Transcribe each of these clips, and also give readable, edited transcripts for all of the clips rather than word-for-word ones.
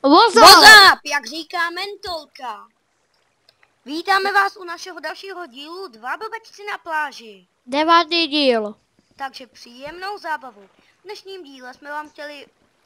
What's up, jak říká mentolka. Vítáme vás u našeho dalšího dílu Dva blbečci na pláži. 9. díl. Takže příjemnou zábavu. V dnešním díle jsme vám chtěli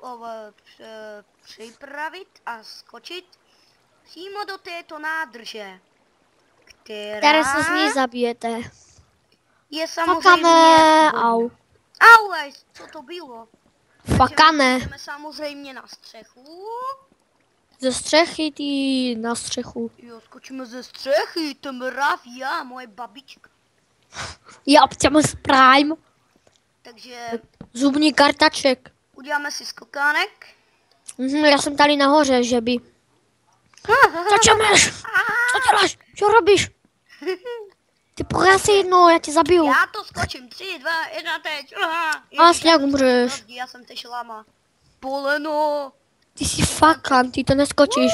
připravit a skočit přímo do této nádrže, Které se z ní zabijete. je samozřejmě... Au. Auj, co to bylo? Fakane. Jdeme samozřejmě na střechu. Ze střechy ty na střechu. Jo, skočíme ze střechy, to mrav, já, moje babička. Já Optimus Prime. Takže Zubní kartaček. uděláme si skokánek. Já jsem tady nahoře, že by. Začneš! Co děláš? Co robíš? Ty pořád si jednou, já tě zabiju. Já to skočím, 3, 2, 1, teď. A sněk umřeš. Já jsem teď šlama. Poleno. Ty jsi fakan, ty to neskočíš.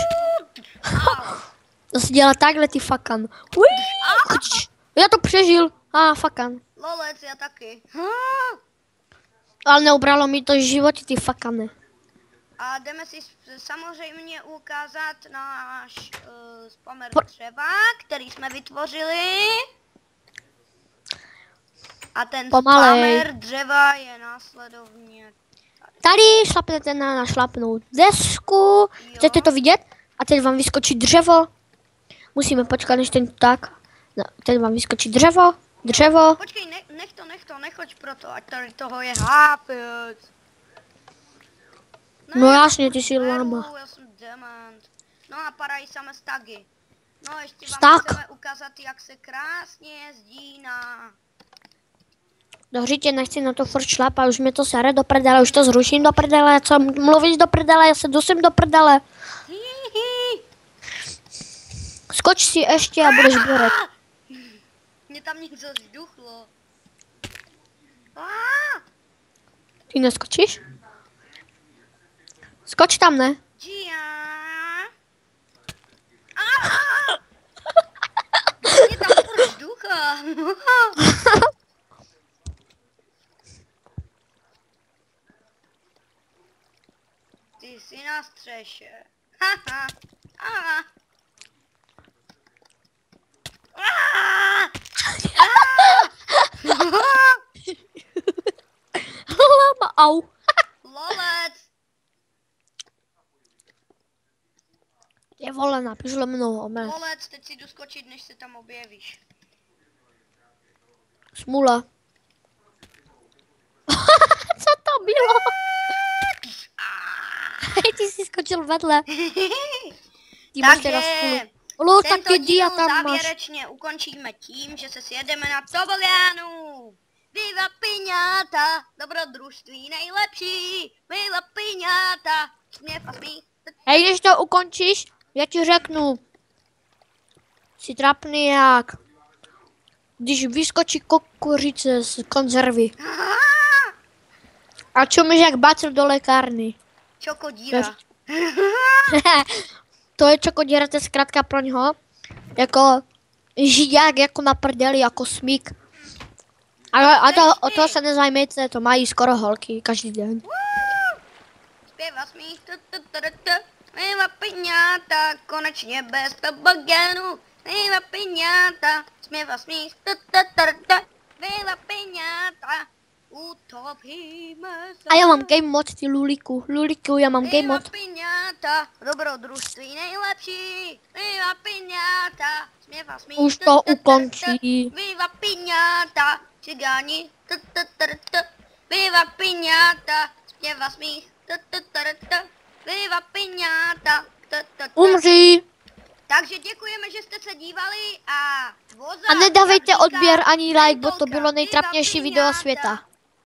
To si dělá takhle, ty fakan. Já to přežil. Fakan. Lolec, já taky. Ale neubralo mi to život, ty fakane. A jdeme si samozřejmě ukázat náš spamer dřeva, který jsme vytvořili. A ten spamer dřeva je následovně tady šlapnete na našlapnout desku. Chcete to vidět? A teď vám vyskočí dřevo. Musíme počkat, než ten tak. No, teď vám vyskočí dřevo. Dřevo. Počkej, nechoď proto, ať tady toho je hápec. No jasně, ty jsi lama. Já jsem dement. No a padají samé stagy. No ještě vám Stag. chceme ukázat, jak se krásně jezdí na... Dobře, tě nechci na to furt šlapat, už mi to sere do prdele, už to zruším do prdele, co mluvíš do prdele, já se dusím do prdele. Skoč si ještě a budeš borek. Mě tam něco zduchlo. Ty neskočíš? Skoč tam, ne? Mě tam furt vzducha. Ty jsi na střeše. Lama, au. Lolec. Je vole, napiš mnou, ne. Lolec, teď si jdu skočit, než se tam objevíš. Smula. Co to bylo? Ty jsi skočil vedle. Ty máš teda smůlu. Olo, tak ty dia tam máš. Závěrečně ukončíme tím, že se sjedeme na tobogánu. Viva piñata, dobrodružství nejlepší. Viva piñata, směv a smích. Hej, než to ukončíš, já ti řeknu. Jsi trapný jak. Když vyskočí kukuřice z konzervy. A čumíš jak bacil do lékárny. Čokodíra. To je čokodíra, to je zkrátka pro něho. Jako židák, jako na prdeli, jako smík. A o to se nezajímejte, to mají skoro holky každý den. Zpěva smích. Viva piñata, konečně bez tobogánu. Viva piñata, zpěva smích. Viva piñata. Utopíme se. A já mám game mod, ty Luliku. Luliku, já mám game mod. Viva piñata, dobrodružství nejlepší. Viva piñata, směv a smích. Už to ukončí. Viva piñata, cigáni. Viva piñata, směv a smích. Viva piñata. Umří. Takže děkujeme, že jste se dívali a A nedávejte odběr ani like, bo to bylo nejtrapnější video světa.